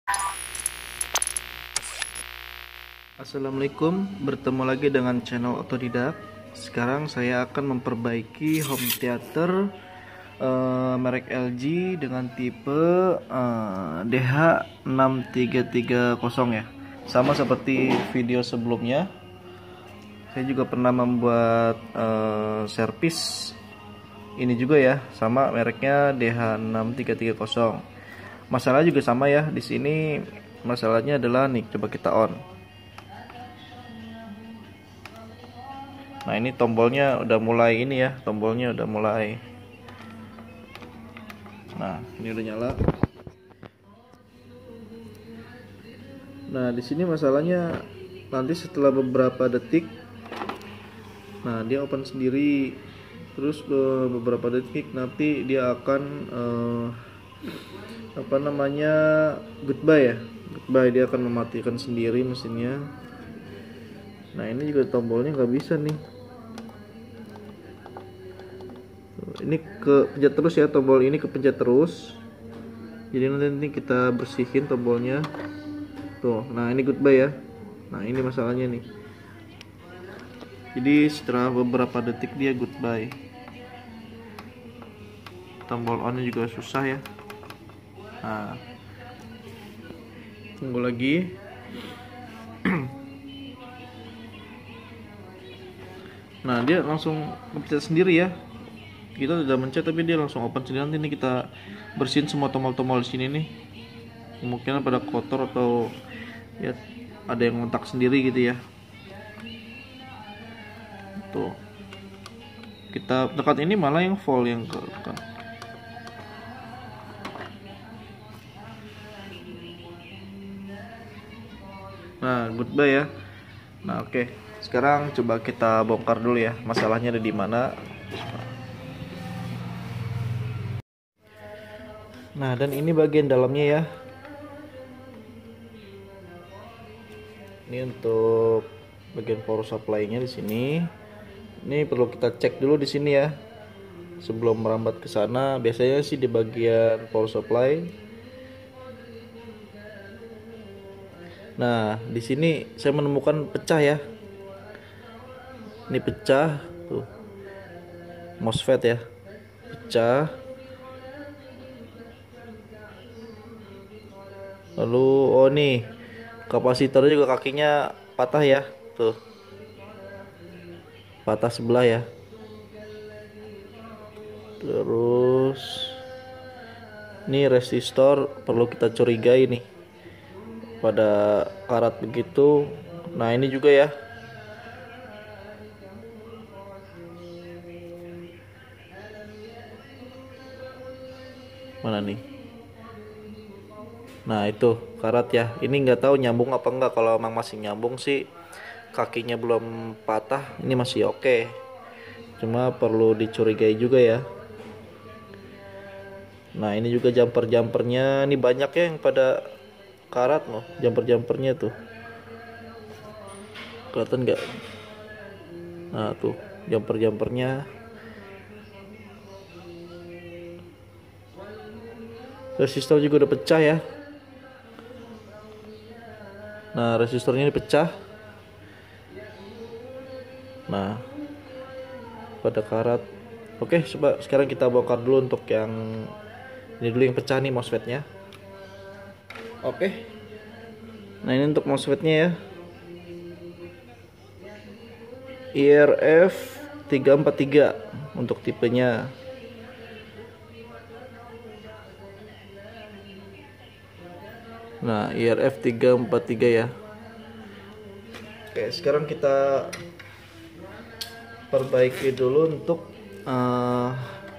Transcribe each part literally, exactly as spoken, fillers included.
Assalamualaikum, bertemu lagi dengan channel Otodidak. Sekarang saya akan memperbaiki home theater uh, merek L G dengan tipe uh, D H enam tiga tiga nol ya. Sama seperti video sebelumnya, saya juga pernah membuat uh, servis ini juga ya, sama mereknya D H enam tiga tiga nol. Masalah juga sama ya. Di sini masalahnya adalah nih, coba kita on. Nah, ini tombolnya udah mulai ini ya, tombolnya udah mulai. Nah, ini udah nyala. Nah, di sini masalahnya nanti setelah beberapa detik, nah dia open sendiri. Terus beberapa detik nanti dia akan uh, apa namanya goodbye ya, goodbye dia akan mematikan sendiri mesinnya. Nah, ini juga tombolnya nggak bisa nih. Ini kepencet terus ya, tombol ini kepencet terus. Jadi nanti kita bersihin tombolnya. Tuh, nah ini goodbye ya. Nah, ini masalahnya nih. Jadi setelah beberapa detik dia goodbye. Tombol on juga susah ya. Nah, tunggu lagi. Nah, dia langsung kepencet sendiri ya. Kita udah mencet tapi dia langsung open sendiri. Nanti ini kita bersihin semua tombol-tombol di sini nih. Mungkin pada kotor atau ya ada yang ngontak sendiri gitu ya. Tuh. Kita dekat ini malah yang full yang ke dekat. Nah, goodbye ya. Nah, oke. Okay. Sekarang coba kita bongkar dulu ya, masalahnya ada di mana. Nah, dan ini bagian dalamnya ya. Ini untuk bagian power supply-nya di sini. Ini perlu kita cek dulu di sini ya. Sebelum merambat ke sana, biasanya sih di bagian power supply. Nah, di sini saya menemukan pecah ya. Ini pecah tuh. MOSFET ya. Pecah. Lalu oh nih, kapasitor juga kakinya patah ya. Tuh. Patah sebelah ya. Terus ini resistor perlu kita curigai nih. Pada karat begitu. Nah, ini juga ya. Mana nih? Nah, itu karat ya. Ini nggak tahu nyambung apa enggak. Kalau emang masih nyambung sih, kakinya belum patah, ini masih oke. Cuma perlu dicurigai juga ya. Nah, ini juga jumper-jumpernya. Ini banyak ya yang pada karat loh, jumper-jumpernya tuh. Kelihatan nggak? Nah, tuh jumper-jumpernya. Resistor juga udah pecah ya. Nah, resistornya ini pecah. Nah, pada karat. Oke, coba sekarang kita bongkar dulu untuk yang ini dulu yang pecah nih, MOSFET-nya. Oke. Nah, ini untuk MOSFET-nya ya. I R F tiga empat tiga untuk tipenya. Nah, I R F tiga empat tiga ya. Oke, sekarang kita perbaiki dulu untuk uh,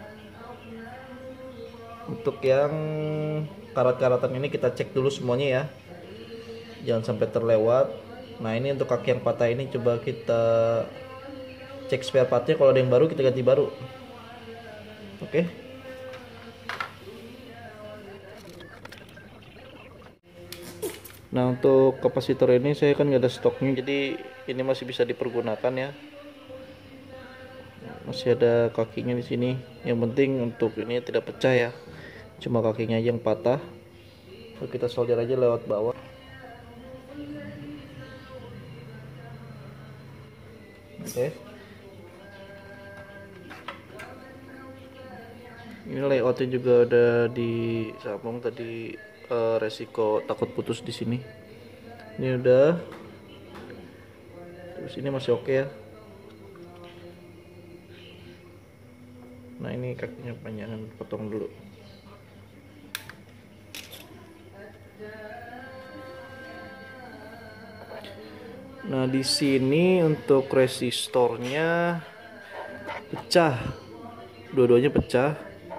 untuk yang karat-karatan ini kita cek dulu semuanya ya. Jangan sampai terlewat. Nah, ini untuk kaki yang patah ini coba kita cek spare partnya. Kalau ada yang baru kita ganti baru. Oke. Nah, untuk kapasitor ini saya kan nggak ada stoknya, jadi ini masih bisa dipergunakan ya. Masih ada kakinya di sini. Yang penting untuk ini tidak pecah ya. Cuma kakinya aja yang patah. Lalu kita solder aja lewat bawah. Oke. Okay. Ini layoutnya juga udah disambung tadi, uh, resiko takut putus di sini. Ini udah. Terus ini masih oke okay ya. Nah ini kakinya panjangan, potong dulu. Nah di sini untuk resistornya pecah, dua-duanya pecah.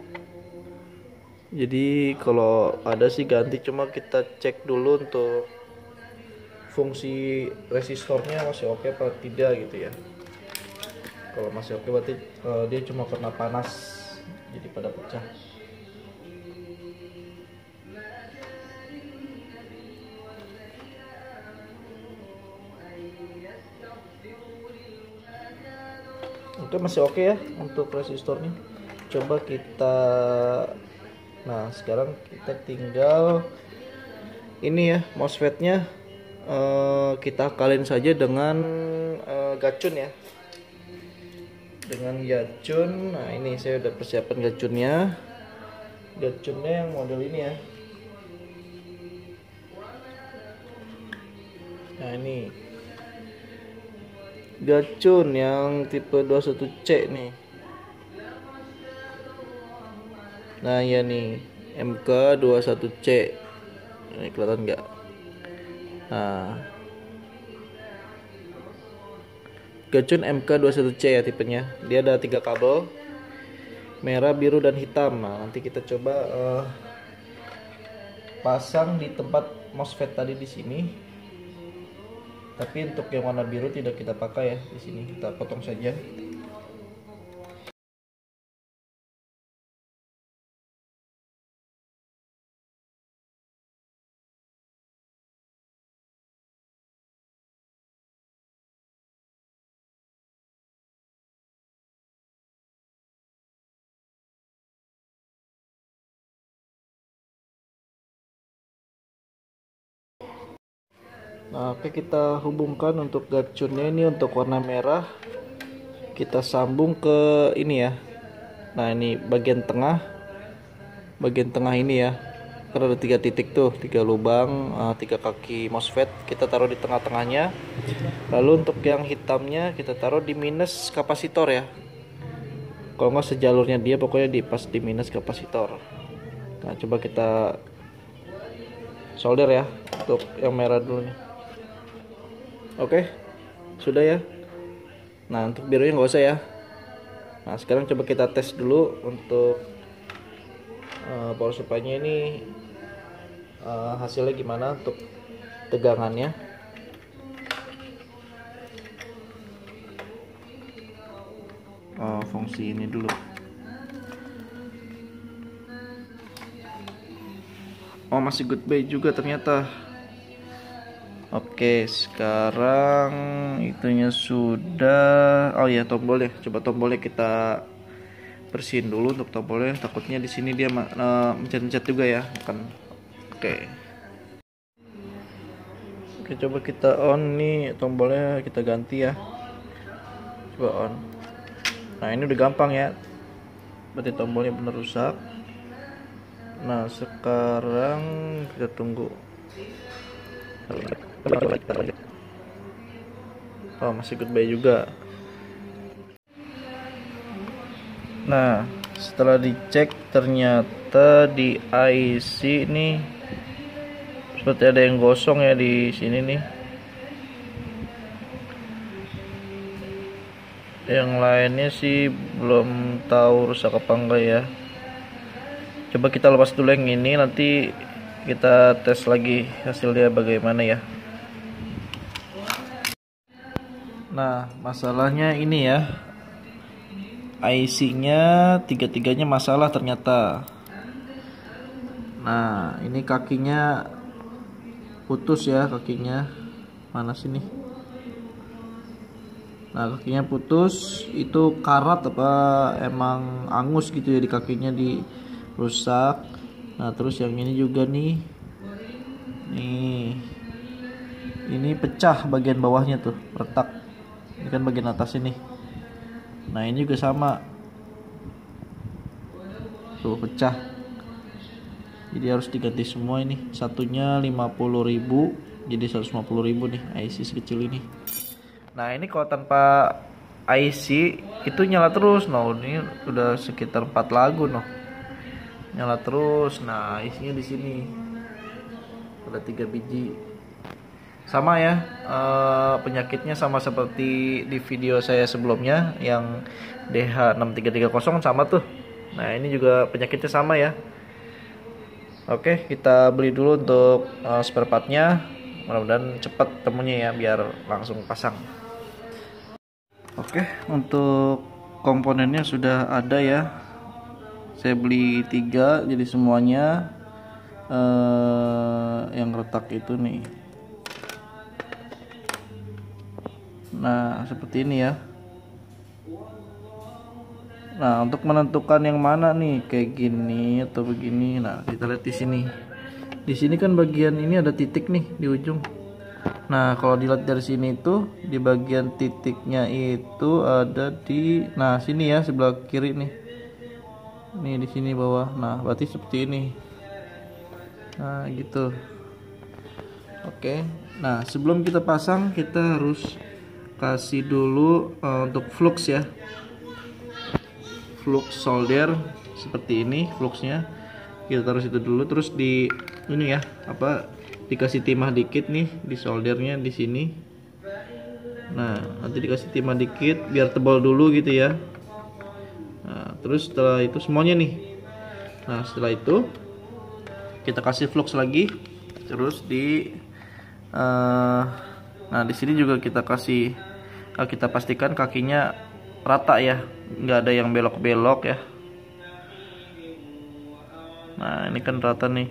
Jadi kalau ada sih ganti, cuma kita cek dulu untuk fungsi resistornya masih oke apa tidak gitu ya. Kalau masih oke berarti uh, dia cuma kena panas jadi pada pecah. Oke, masih oke ya untuk resistornya. Coba kita, nah sekarang kita tinggal ini ya, MOSFET-nya uh, kita akalin saja dengan uh, gacun ya, dengan gacun. Nah ini saya udah persiapan gacunnya, gacunnya yang model ini ya. Nah ini gacun yang tipe dua puluh satu C nih. Nah ya nih M K dua puluh satu C, ini kelihatan nggak? Nah gacun M K dua puluh satu C ya tipenya. Dia ada tiga kabel, merah, biru, dan hitam. Nah nanti kita coba uh, pasang di tempat MOSFET tadi di sini. Tapi untuk yang warna biru tidak kita pakai ya di sini, kita potong saja. Nah, oke, kita hubungkan untuk gacunnya ini untuk warna merah. Kita sambung ke ini ya. Nah, ini bagian tengah. Bagian tengah ini ya. Karena ada tiga titik tuh, tiga lubang, uh, tiga kaki MOSFET. Kita taruh di tengah-tengahnya. Lalu untuk yang hitamnya kita taruh di minus kapasitor ya. Kalau nggak sejalurnya dia, pokoknya di pas di minus kapasitor. Nah, coba kita solder ya untuk yang merah dulu nih. Oke, sudah ya. Nah untuk birunya nggak usah ya. Nah sekarang coba kita tes dulu untuk uh, power supply-nya ini uh, hasilnya gimana untuk tegangannya. Oh, fungsi ini dulu. Oh masih good bay juga ternyata. Oke, sekarang itunya sudah. Oh ya, tombolnya. Coba tombolnya kita bersihin dulu untuk tombolnya. Takutnya di sini dia uh, mencet-mencet juga ya, kan. Oke. Oke, coba kita on nih tombolnya, kita ganti ya. Coba on. Nah, ini udah gampang ya. Berarti tombolnya benar rusak. Nah, sekarang kita tunggu. Oh masih good bay juga. Nah setelah dicek ternyata di I C nih seperti ada yang gosong ya di sini nih. Yang lainnya sih belum tahu rusak apa enggak ya. Coba kita lepas dulu yang ini, nanti kita tes lagi hasilnya bagaimana ya. Nah masalahnya ini ya, I C-nya tiga-tiganya masalah ternyata. Nah ini kakinya putus ya, kakinya mana sini? Nah kakinya putus, itu karat apa emang angus gitu ya di kakinya, di rusak. Nah terus yang ini juga nih ini pecah bagian bawahnya tuh, retak. Ini kan bagian atas ini. Nah ini juga sama, tuh pecah. Jadi harus diganti semua ini. Satunya lima puluh ribu, jadi seratus lima puluh ribu nih I C sekecil ini. Nah ini kalau tanpa I C itu nyala terus. Nah ini udah sekitar empat lagu noh, nyala terus. Nah isinya di sini ada tiga biji. Sama ya, eh, penyakitnya sama seperti di video saya sebelumnya yang D H enam tiga tiga nol sama tuh. Nah ini juga penyakitnya sama ya. Oke, kita beli dulu untuk uh, spare partnya. Mudah-mudahan cepat temunya ya, biar langsung pasang. Oke, untuk komponennya sudah ada ya. Saya beli tiga, jadi semuanya uh, yang retak itu nih. Nah, seperti ini ya. Nah, untuk menentukan yang mana nih, kayak gini atau begini. Nah, kita lihat di sini. Di sini kan bagian ini ada titik nih di ujung. Nah, kalau dilihat dari sini tuh di bagian titiknya itu ada di, nah sini ya, sebelah kiri nih. Nih di sini bawah. Nah, berarti seperti ini. Nah, gitu. Oke. Nah, sebelum kita pasang kita harus kasih dulu uh, untuk flux ya. Flux solder seperti ini fluxnya, kita taruh situ dulu, terus di ini ya apa dikasih timah dikit nih di soldernya di sini. Nah nanti dikasih timah dikit biar tebal dulu gitu ya. Nah terus setelah itu semuanya nih, nah setelah itu kita kasih flux lagi, terus di uh, nah di sini juga kita kasih, kita pastikan kakinya rata ya, nggak ada yang belok-belok ya. Nah ini kan rata nih.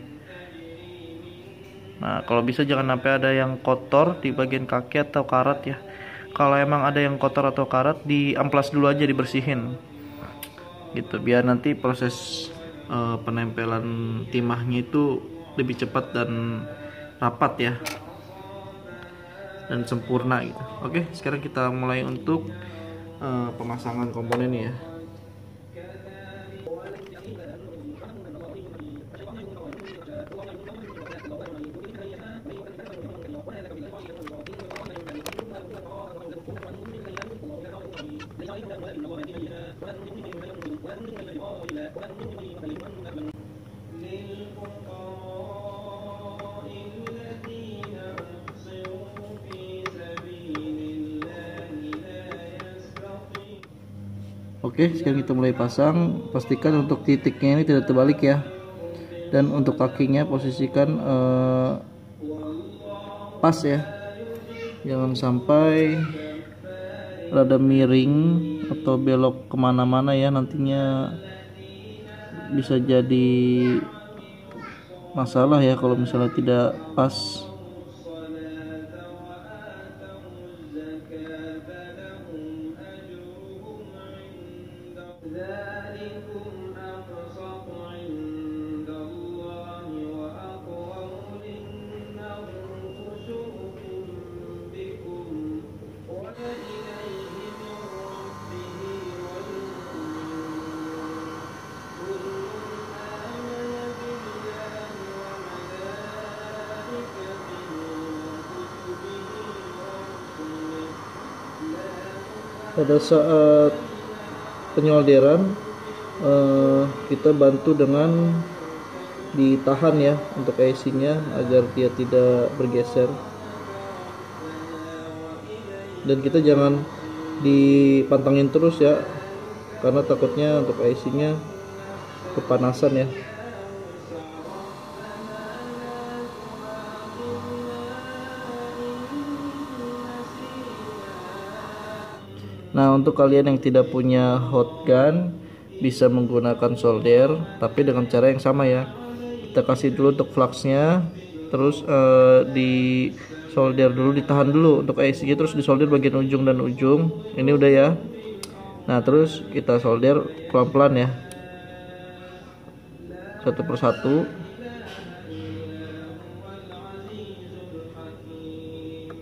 Nah kalau bisa jangan sampai ada yang kotor di bagian kaki atau karat ya. Kalau emang ada yang kotor atau karat, diamplas dulu aja, dibersihin gitu, biar nanti proses uh, penempelan timahnya itu lebih cepat dan rapat ya, dan sempurna gitu. Oke, sekarang kita mulai untuk Uh, pemasangan komponennya ya. Oke, sekarang kita mulai pasang. Pastikan untuk titiknya ini tidak terbalik ya. Dan untuk kakinya posisikan eh, pas ya. Jangan sampai rada miring atau belok kemana-mana ya, nantinya bisa jadi masalah ya kalau misalnya tidak pas. Pada saat penyolderan eh, kita bantu dengan ditahan ya untuk I C-nya agar dia tidak bergeser, dan kita jangan dipantangin terus ya, karena takutnya untuk I C-nya kepanasan ya. Nah, untuk kalian yang tidak punya hot gun bisa menggunakan solder, tapi dengan cara yang sama ya. Kita kasih dulu untuk fluxnya, terus uh, di solder dulu, ditahan dulu untuk I C-nya, terus disolder bagian ujung dan ujung. Ini udah ya. Nah, terus kita solder pelan-pelan ya, satu persatu.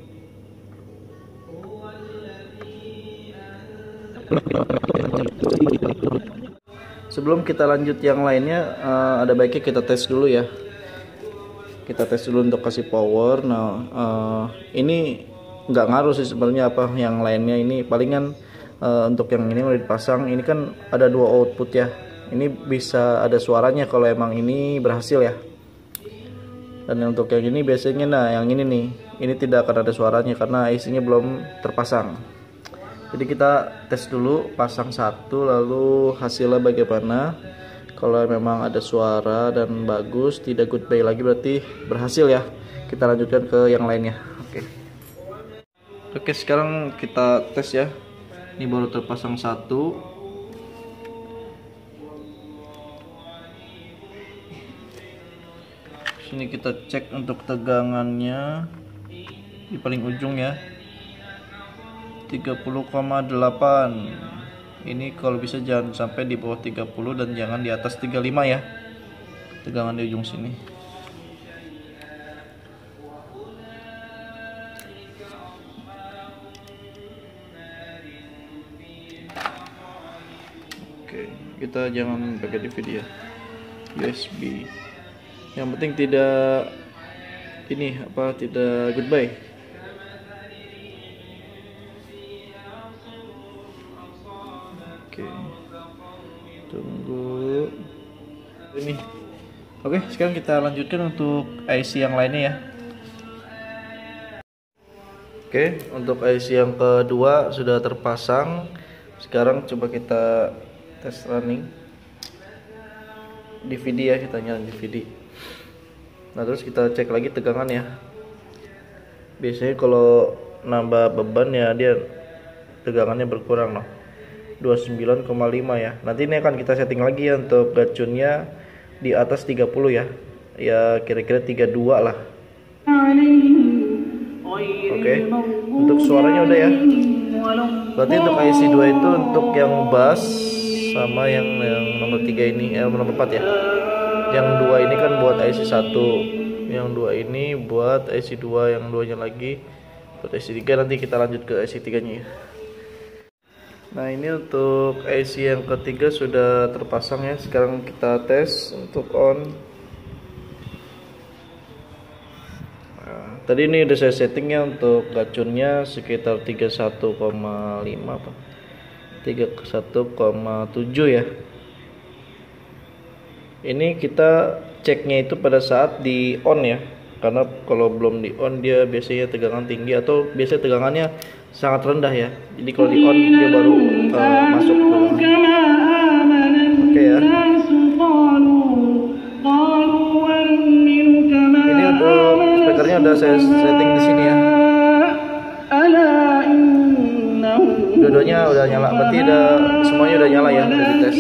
Sebelum kita lanjut yang lainnya, uh, ada baiknya kita tes dulu ya. Kita tes dulu untuk kasih power. Nah, uh, ini nggak ngaruh sih sebenarnya apa yang lainnya. Ini palingan uh, untuk yang ini udah dipasang. Ini kan ada dua output ya. Ini bisa ada suaranya kalau emang ini berhasil ya. Dan untuk yang ini biasanya, nah yang ini nih, ini tidak akan ada suaranya karena I C-nya belum terpasang. Jadi kita tes dulu, pasang satu, lalu hasilnya bagaimana. Kalau memang ada suara dan bagus, tidak goodbye lagi, berarti berhasil ya. Kita lanjutkan ke yang lainnya. Oke. Oke, sekarang kita tes ya. Ini baru terpasang satu. Sini kita cek untuk tegangannya di paling ujung ya. tiga puluh koma delapan. Ini kalau bisa jangan sampai di bawah tiga puluh dan jangan di atas tiga puluh lima ya. Tegangan di ujung sini. Oke, kita jangan pakai D V D ya. U S B. Yang penting tidak ini apa tidak goodbye. Oke, tunggu ini. Oke, sekarang kita lanjutkan untuk I C yang lainnya ya. Oke, untuk I C yang kedua sudah terpasang. Sekarang coba kita tes running D V D ya, kita nyalain D V D. Nah, terus kita cek lagi tegangan ya. Biasanya kalau nambah beban ya dia tegangannya berkurang loh. dua puluh sembilan koma lima ya. Nanti ini akan kita setting lagi ya untuk gacunnya di atas tiga puluh ya. Ya kira-kira tiga puluh dua lah. Oke. Untuk suaranya udah ya. Berarti untuk I C dua itu untuk yang bass sama yang yang nomor tiga ini, eh, nomor empat ya. Yang dua ini kan buat I C satu. Yang dua ini buat I C dua, yang duanya lagi buat I C tiga. Nanti kita lanjut ke I C tiga-nya ya. Nah, ini untuk I C yang ketiga sudah terpasang ya. Sekarang kita tes untuk on. Nah, tadi ini udah saya settingnya untuk gacunnya sekitar tiga puluh satu koma lima apa tiga puluh satu koma tujuh ya. Ini kita ceknya itu pada saat di on ya. Karena kalau belum di on dia biasanya tegangan tinggi atau biasanya tegangannya sangat rendah ya. Jadi kalau di on dia baru uh, masuk tegangan. Oke ya. Ini untuk speakernya udah saya setting di sini ya. Dua-duanya udah nyala, berarti udah semuanya udah nyala ya, udah dites.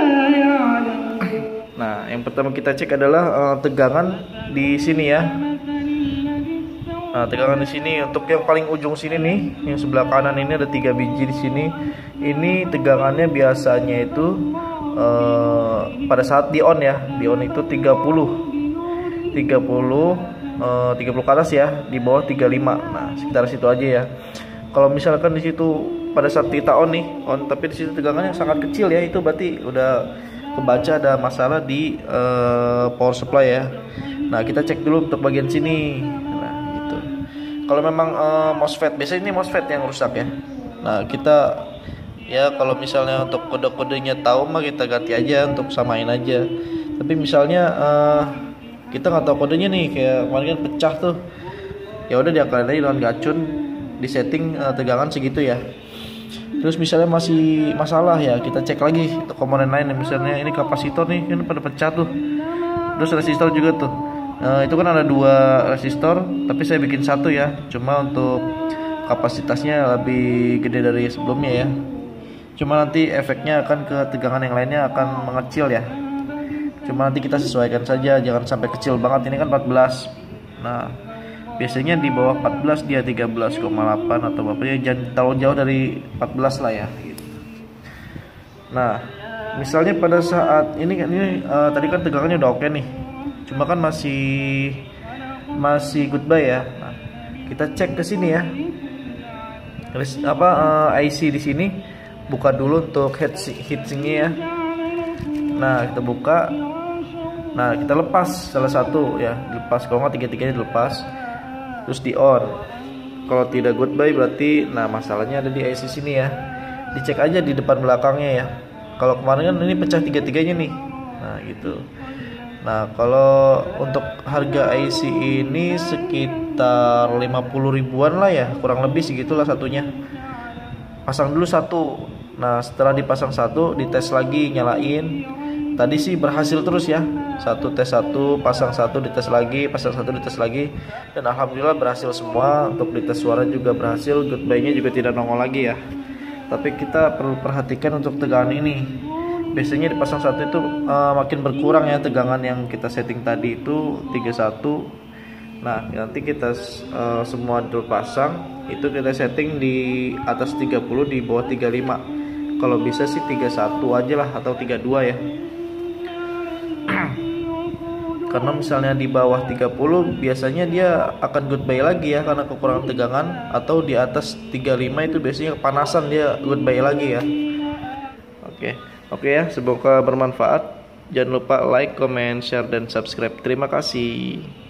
Nah, yang pertama kita cek adalah uh, tegangan di sini ya. Nah, tegangan di sini untuk yang paling ujung sini nih, yang sebelah kanan ini ada tiga biji di sini. Ini tegangannya biasanya itu uh, pada saat di on ya, di on itu tiga puluh, tiga puluh, uh, tiga puluh ke atas ya, di bawah tiga puluh lima. Nah, sekitar situ aja ya. Kalau misalkan di situ pada saat kita on nih, on tapi di situ tegangannya sangat kecil ya, itu berarti udah kebaca ada masalah di uh, power supply ya. Nah, kita cek dulu untuk bagian sini. Kalau memang uh, MOSFET, biasanya ini MOSFET yang rusak ya. Nah, kita ya kalau misalnya untuk kode-kodenya tahu mah kita ganti aja untuk samain aja. Tapi misalnya uh, kita nggak tahu kodenya nih, kayak kemarin kan pecah tuh. Ya udah diakalin aja dengan gacun, di setting uh, tegangan segitu ya. Terus misalnya masih masalah ya, kita cek lagi untuk komponen lain. Misalnya ini kapasitor nih, kan pada pecah tuh. Terus resistor juga tuh. Nah, itu kan ada dua resistor, tapi saya bikin satu ya. Cuma untuk kapasitasnya lebih gede dari sebelumnya ya. Cuma nanti efeknya akan ke tegangan yang lainnya akan mengecil ya. Cuma nanti kita sesuaikan saja, jangan sampai kecil banget. Ini kan empat belas. Nah, biasanya di bawah empat belas dia tiga belas koma delapan atau bapaknya, jangan terlalu jauh dari empat belas lah ya. Nah, misalnya pada saat ini kan ini uh, tadi kan tegangannya udah oke nih. Cuma kan masih masih goodbye ya. Nah, kita cek ke sini ya. Apa uh, I C di sini buka dulu untuk heatsinknya ya. Nah kita buka, nah kita lepas salah satu ya, dilepas, kalau nggak tiga-tiganya dilepas, terus di on. Kalau tidak goodbye berarti nah masalahnya ada di I C sini ya. Dicek aja di depan belakangnya ya. Kalau kemarin kan ini pecah tiga-tiganya nih. Nah gitu. Nah kalau untuk harga I C ini sekitar lima puluh ribuan lah ya, kurang lebih segitulah satunya. Pasang dulu satu. Nah setelah dipasang satu, dites lagi, nyalain. Tadi sih berhasil terus ya, satu tes satu, pasang satu, dites lagi, pasang satu, dites lagi, dan alhamdulillah berhasil semua. Untuk dites suara juga berhasil, goodbye-nya juga tidak nongol lagi ya. Tapi kita perlu perhatikan untuk tegangan ini. Biasanya dipasang satu itu uh, makin berkurang ya tegangan yang kita setting tadi itu tiga puluh satu. Nah nanti kita uh, semua pasang itu kita setting di atas tiga puluh, di bawah tiga puluh lima. Kalau bisa sih tiga puluh satu aja lah, atau tiga puluh dua ya. Karena misalnya di bawah tiga puluh biasanya dia akan goodbye lagi ya, karena kekurangan tegangan. Atau di atas tiga puluh lima itu biasanya kepanasan, dia goodbye lagi ya. Oke, oke ya, semoga bermanfaat. Jangan lupa like, comment, share, dan subscribe. Terima kasih.